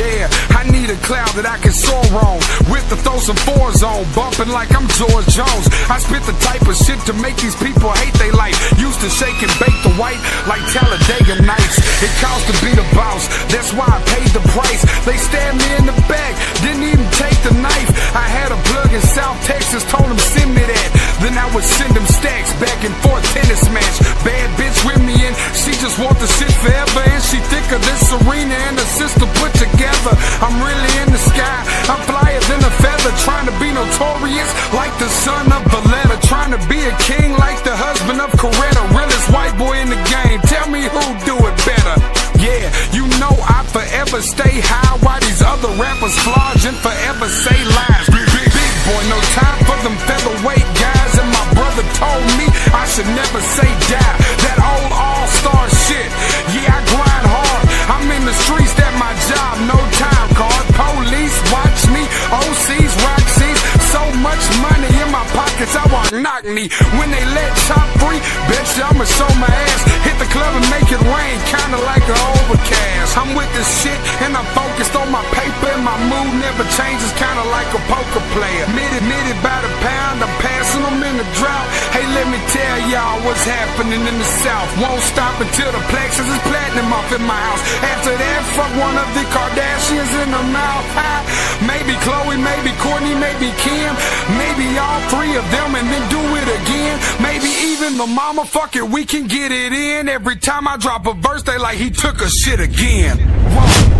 Yeah, I need a cloud that I can soar on, with the throw some fours on, bumping like I'm George Jones. I spit the type of shit to make these people hate they life. Used to shake and bake the white like Talladega Nights. It cost to be the boss, that's why I paid the price. They stabbed me in the back, didn't even take the knife. I had a plug in South Texas, told him send me that. Then I would send them stacks back and forth tennis match. Bad bitch with me and she just want the shit forever, and she thicker than Serena and her sister put together. I'm really in the sky, I'm flyer than a feather, trying to be notorious like the son of Valletta, trying to be a king like the husband of Coretta. Realest white boy in the game, tell me who do it better. Yeah, you know I forever stay high, while these other rappers flogged and forever say lies. Big boy, no time for them featherweight guys, and my brother told me I should never say die. That old all-star shit, yeah, I grind hard. I'm in the streets, that my job, no time card. Police watch me, OCs, Roxy's, so much money in my pockets, I want knock me. When they let Chop free, bitch, I'ma show my ass. Hit the club and make it rain, kinda like an overcast. I'm with this shit and I'm focused on my paper, and my mood never changes, kinda like a poker player. Minute by the pound, I'm passing them in the drought. Hey, let me tell y'all what's happening in the South. Won't stop until the plexus is platinum off in my house. After that, fuck one of the Kardashians in the mouth. Maybe Khloe, maybe Kourtney, maybe Kim, maybe all three of them, and then do it again. Maybe even the mama, fuck it, we can get it in. Every time I drop a verse, they like he took a shit again. Whoa.